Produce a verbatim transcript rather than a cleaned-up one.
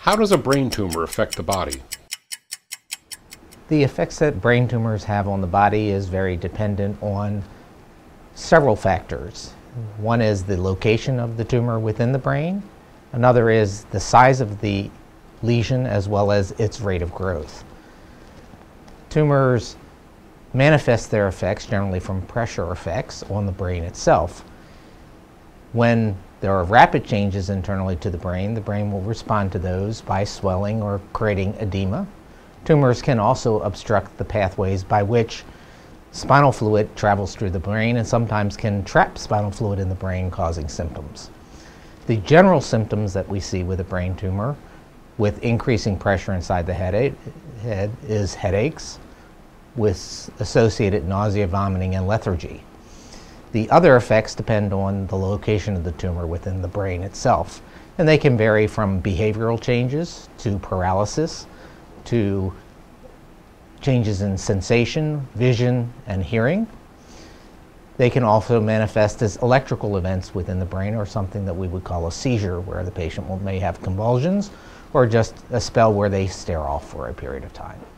How does a brain tumor affect the body? The effects that brain tumors have on the body is very dependent on several factors. One is the location of the tumor within the brain. Another is the size of the lesion as well as its rate of growth. Tumors manifest their effects generally from pressure effects on the brain itself. When there are rapid changes internally to the brain, the brain will respond to those by swelling or creating edema. Tumors can also obstruct the pathways by which spinal fluid travels through the brain and sometimes can trap spinal fluid in the brain, causing symptoms. The general symptoms that we see with a brain tumor with increasing pressure inside the head, head is headaches with associated nausea, vomiting, and lethargy. The other effects depend on the location of the tumor within the brain itself, and they can vary from behavioral changes to paralysis to changes in sensation, vision, and hearing. They can also manifest as electrical events within the brain, or something that we would call a seizure, where the patient will, may have convulsions, or just a spell where they stare off for a period of time.